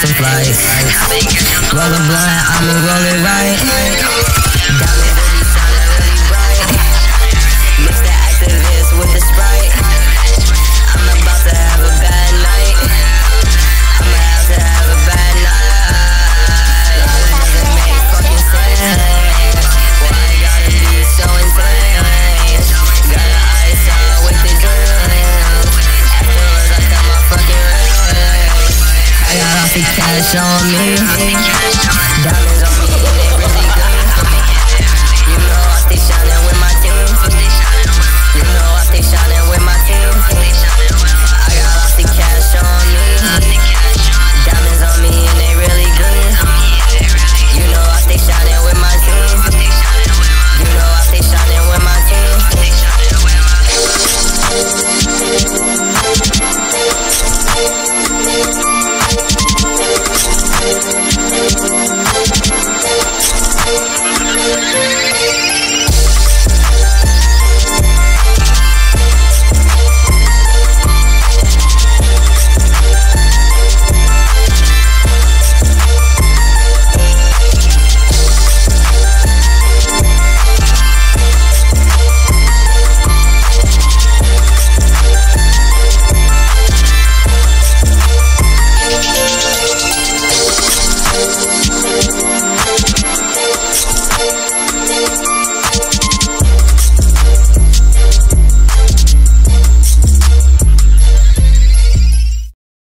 some flights. Roll a blunt, I'ma roll it right. Diamonds really shining really bright. Mix the Activist with the Sprite. I'm about to have a bad night. I'ma have to have a bad night. Life doesn't make fucking sense. Why I gotta be so insane? Gotta ice out with the drink. Afterwards I cut my fucking ring. I got all the cash on me.